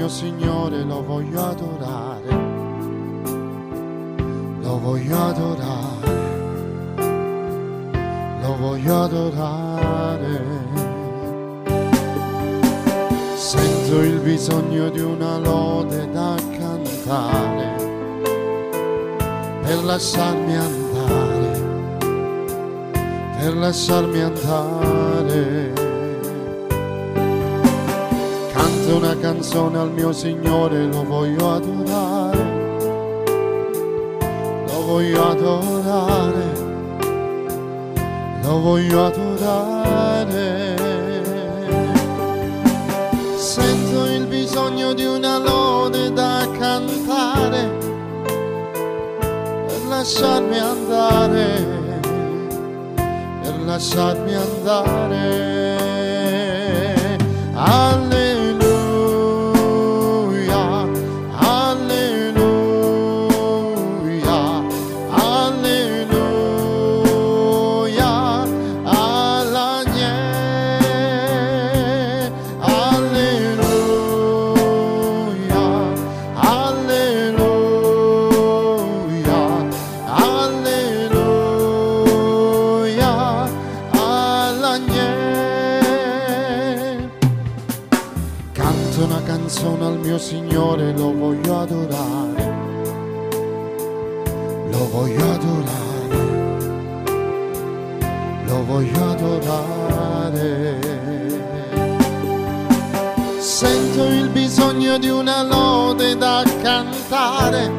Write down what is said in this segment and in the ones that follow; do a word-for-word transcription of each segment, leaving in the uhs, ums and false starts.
mio Signore, lo voglio adorare, lo voglio adorare, lo voglio adorare. Sento il bisogno di una lode da cantare, per lasciarmi andare, per lasciarmi andare. Canto una canzone al mio Signore, lo voglio adorare, lo voglio adorare, lo voglio adorare. Sento il bisogno di una lode da cantare, per lasciarmi andare, per lasciarmi andare. Alleluia, alleluia, alleluia, all'agnello, alleluia, alleluia, alleluia, all'agnello. Canto una canzone al mio Signore, lo voglio adorare, lo voglio adorare, lo voglio adorare. Sento il bisogno di una lode da cantare,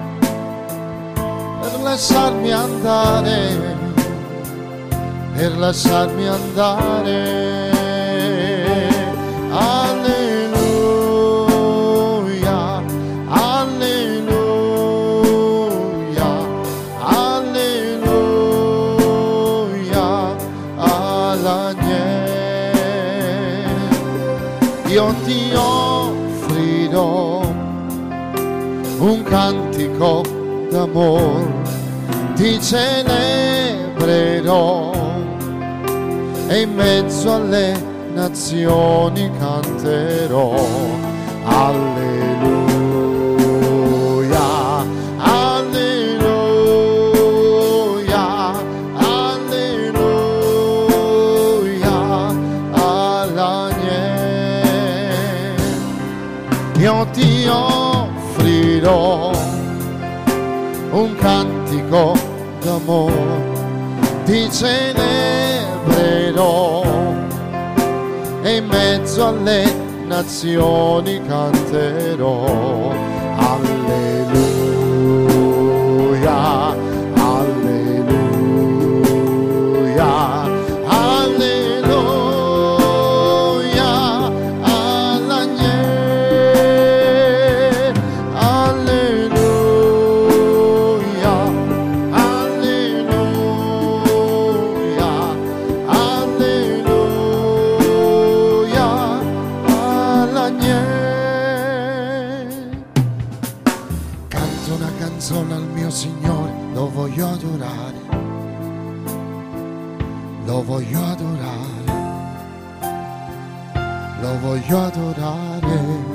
per lasciarmi andare, per lasciarmi andare. Alleluia, alleluia, alleluia, all'agnello. Io ti offrirò un cantico d'amor, ti celebrerò e in mezzo alle nazioni canterò. Alleluia, alleluia, alleluia, all'agnello. Io ti offrirò un cantico d'amor, ti celebrerò e in mezzo alle nazioni canterò. Alleluia, alleluia, alleluia, all'agnello, alleluia, alleluia, alleluia, all'agnello. Canto una canzone al mio Signore, lo voglio adorare, lo voglio adorare, lo voglio adorare.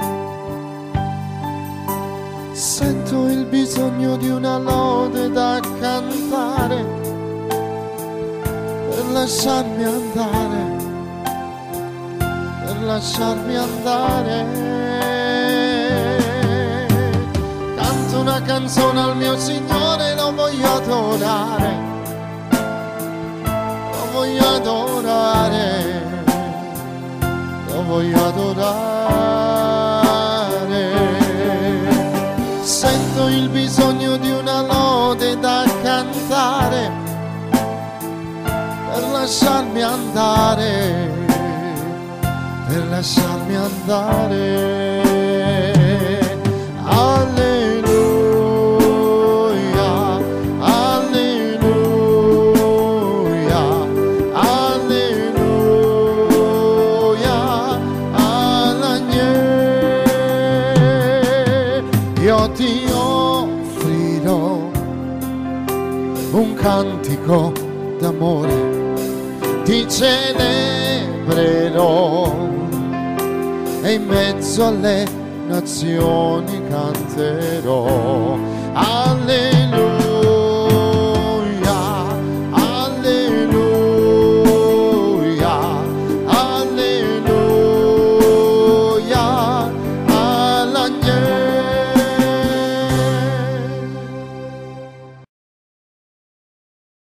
Sento il bisogno di una lode da cantare, per lasciarmi andare, per lasciarmi andare. Canto una canzone al mio Signore, lo voglio adorare, lo voglio adorare, lo voglio adorare. Sento il bisogno di una lode da cantare, per lasciarmi andare, per lasciarmi andare. Alleluia, alleluia, alleluia, all'agnello. Io ti offrirò un cantico d'amore, ti celebrerò e in mezzo alle nazioni canterò. Alleluia.